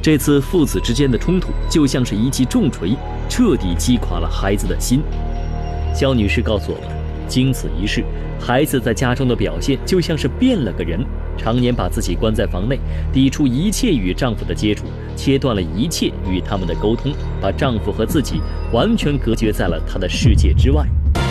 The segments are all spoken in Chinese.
这次父子之间的冲突就像是一记重锤，彻底击垮了孩子的心。肖女士告诉我们，经此一事，孩子在家中的表现就像是变了个人，常年把自己关在房内，抵触一切与丈夫的接触，切断了一切与他们的沟通，把丈夫和自己完全隔绝在了她的世界之外。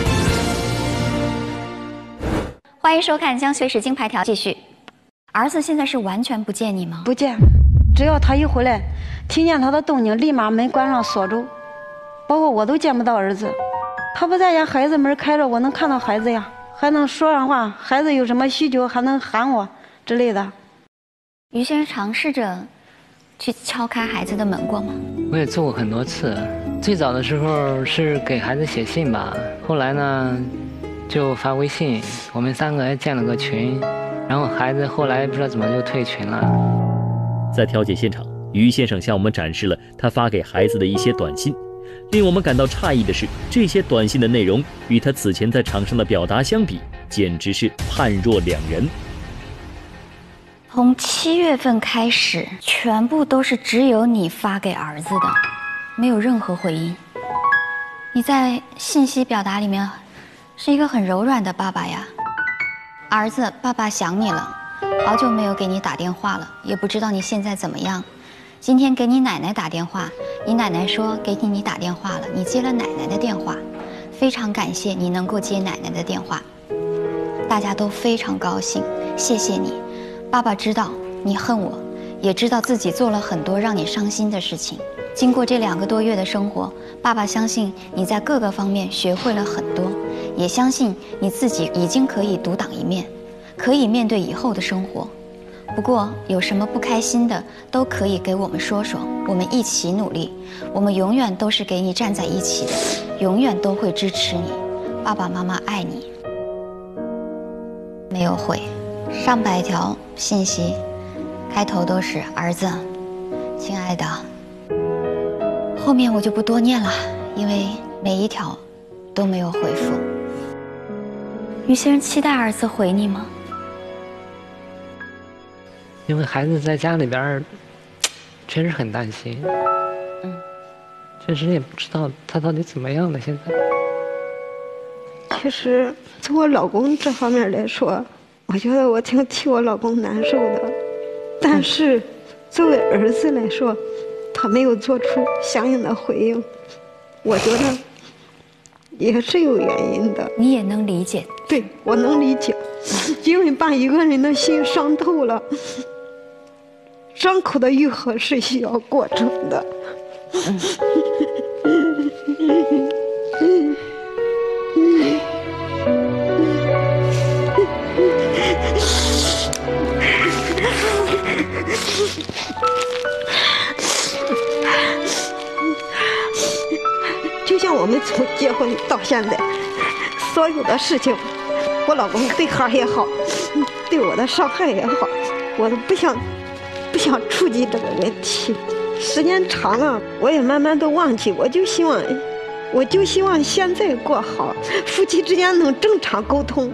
欢迎收看《江学士金牌条》继续。儿子现在是完全不见你吗？ 不见，只要他一回来，听见他的动静，立马门关上锁住，包括我都见不到儿子。他不在家，孩子门开着，我能看到孩子呀，还能说上话，孩子有什么需求还能喊我之类的。 于先生尝试着去敲开孩子的门过吗？ 我也做过很多次，最早的时候是给孩子写信吧，后来呢就发微信，我们3个还建了个群，然后孩子后来不知道怎么就退群了。 在调解现场，于先生向我们展示了他发给孩子的一些短信。令我们感到诧异的是，这些短信的内容与他此前在场上的表达相比，简直是判若两人。 从7月份开始，全部都是只有你发给儿子的，没有任何回应。你在信息表达里面是一个很柔软的爸爸呀。儿子，爸爸想你了，好久没有给你打电话了，也不知道你现在怎么样。今天给你奶奶打电话，你奶奶说给你打电话了，你接了奶奶的电话，非常感谢你能够接奶奶的电话，大家都非常高兴，谢谢你。爸爸知道你恨我，也知道自己做了很多让你伤心的事情。经过这2个多月的生活，爸爸相信你在各个方面学会了很多，也相信你自己已经可以独当一面，可以面对以后的生活。不过有什么不开心的都可以给我们说说，我们一起努力，我们永远都是给你站在一起的，永远都会支持你。爸爸妈妈爱你。没有回，上百条信息，开头都是儿子，亲爱的。后面我就不多念了，因为每一条都没有回复。于先生期待儿子回你吗？ 因为孩子在家里边，确实很担心。确实也不知道他到底怎么样了。现在， 其实从我老公这方面来说，我觉得我挺替我老公难受的。但是，作为儿子来说，他没有做出相应的回应，我觉得也是有原因的。 你也能理解？ 对，我能理解，因为把一个人的心伤透了。伤口的愈合是需要过程的。就像我们从结婚到现在，所有的事情，我老公对孩儿也好，对我的伤害也好，我都不想触及这个问题。时间长了，我也慢慢都忘记。我就希望现在过好，夫妻之间能正常沟通。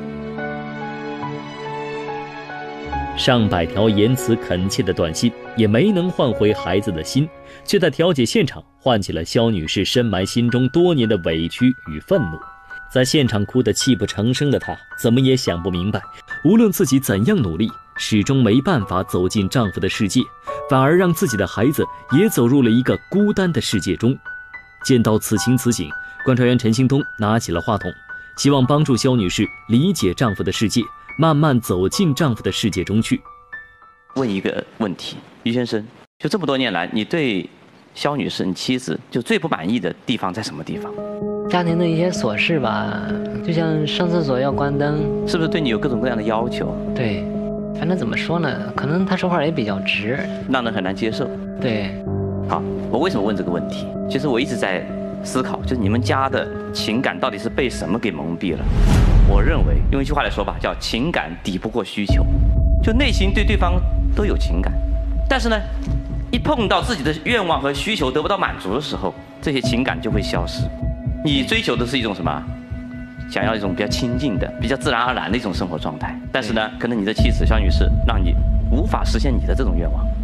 上百条言辞恳切的短信也没能换回孩子的心，却在调解现场唤起了肖女士深埋心中多年的委屈与愤怒。在现场哭得泣不成声的她，怎么也想不明白，无论自己怎样努力，始终没办法走进丈夫的世界，反而让自己的孩子也走入了一个孤单的世界中。见到此情此景，观察员陈兴东拿起了话筒，希望帮助肖女士理解丈夫的世界，慢慢走进丈夫的世界中去。 问一个问题，于先生，就这么多年来，你对肖女士，你妻子，就最不满意的地方在什么地方？ 家庭的一些琐事吧，就像上厕所要关灯， 是不是对你有各种各样的要求？ 对，反正怎么说呢，可能他说话也比较直， 让人很难接受。 对。 好，我为什么问这个问题？其实我一直在思考，就是你们家的情感到底是被什么给蒙蔽了？我认为用一句话来说吧，叫情感抵不过需求。就内心对对方都有情感，但是呢，一碰到自己的愿望和需求得不到满足的时候，这些情感就会消失。你追求的是一种什么？想要一种比较亲近的、比较自然而然的一种生活状态。但是呢，可能你的妻子肖女士让你无法实现你的这种愿望。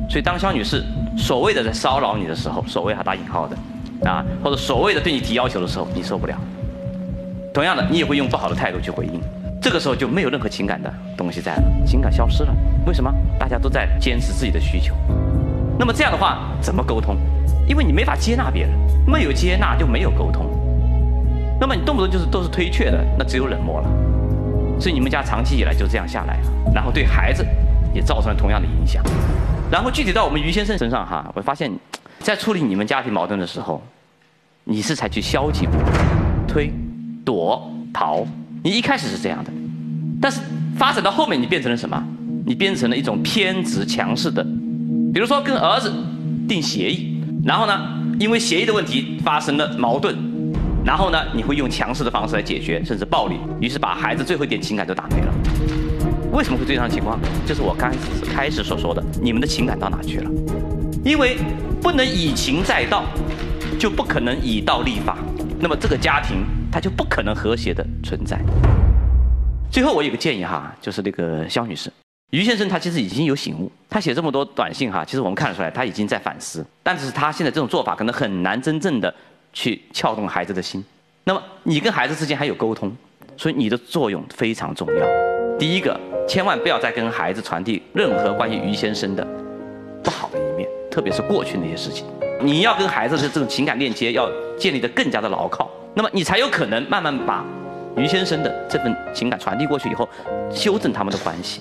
所以当肖女士所谓的在骚扰你的时候，所谓打引号的啊，或者所谓的对你提要求的时候，你受不了。同样的，你也会用不好的态度去回应，这个时候就没有任何情感的东西在了，情感消失了。为什么？大家都在坚持自己的需求。那么这样的话怎么沟通？因为你没法接纳别人，没有接纳就没有沟通。那么你动不动就是都是推却的，那只有冷漠了。所以你们家长期以来就这样下来了，然后对孩子也造成了同样的影响。然后具体到我们于先生身上哈，我发现，在处理你们家庭矛盾的时候，你是采取消极步，推、躲、逃。你一开始是这样的，但是发展到后面，你变成了什么？你变成了一种偏执强势的，比如说跟儿子定协议，然后呢，因为协议的问题发生了矛盾，然后呢，你会用强势的方式来解决，甚至暴力，于是把孩子最后一点情感都打没了。为什么会这样的情况？就是我刚开始所说的，你们的情感到哪去了？因为不能以情载道，就不可能以道立法，那么这个家庭它就不可能和谐的存在。最后我有个建议哈，就是那个肖女士，于先生他其实已经有醒悟，他写这么多短信哈，其实我们看得出来他已经在反思，但是他现在这种做法可能很难真正的去撬动孩子的心。那么你跟孩子之间还有沟通，所以你的作用非常重要。第一个，千万不要再跟孩子传递任何关于于先生的不好的一面，特别是过去那些事情。你要跟孩子的这种情感链接要建立得更加的牢靠，那么你才有可能慢慢把于先生的这份情感传递过去以后，修正他们的关系。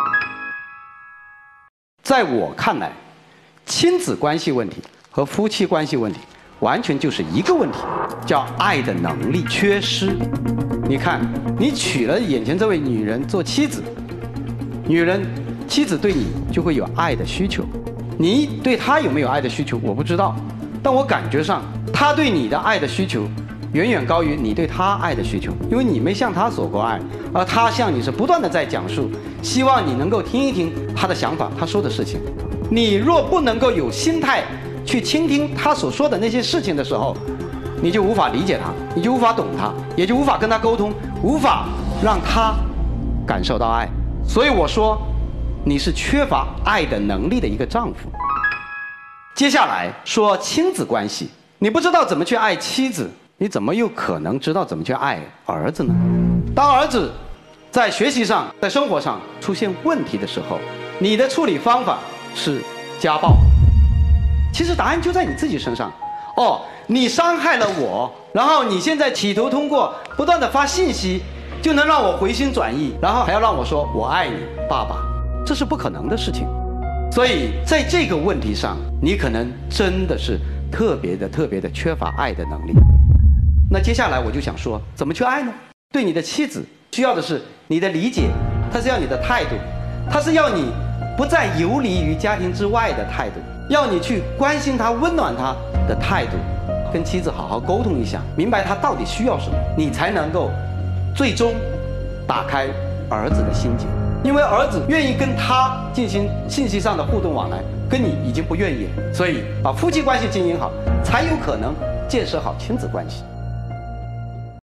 在我看来，亲子关系问题和夫妻关系问题完全就是一个问题，叫爱的能力缺失。你看，你娶了眼前这位女人做妻子，妻子对你就会有爱的需求，你对她有没有爱的需求我不知道，但我感觉上她对你的爱的需求远远高于你对她爱的需求，因为你没向她索过爱，而她向你是不断的在讲述，希望你能够听一听她的想法，她说的事情。你若不能够有心态去倾听她所说的那些事情的时候，你就无法理解她，你就无法懂她，也就无法跟她沟通，无法让她感受到爱。所以我说，你是缺乏爱的能力的一个丈夫。接下来说亲子关系，你不知道怎么去爱妻子，你怎么又可能知道怎么去爱儿子呢？当儿子在学习上、在生活上出现问题的时候，你的处理方法是家暴。其实答案就在你自己身上。哦，你伤害了我，然后你现在企图通过不断的发信息，就能让我回心转意，然后还要让我说我爱你，爸爸，这是不可能的事情。所以在这个问题上，你可能真的是特别的缺乏爱的能力。那接下来我就想说，怎么去爱呢？对你的妻子需要的是你的理解，她是要你的态度，她是要你不再游离于家庭之外的态度，要你去关心她、温暖她的态度。跟妻子好好沟通一下，明白她到底需要什么，你才能够最终打开儿子的心结。因为儿子愿意跟他进行信息上的互动往来，跟你已经不愿意了，所以把夫妻关系经营好，才有可能建设好亲子关系。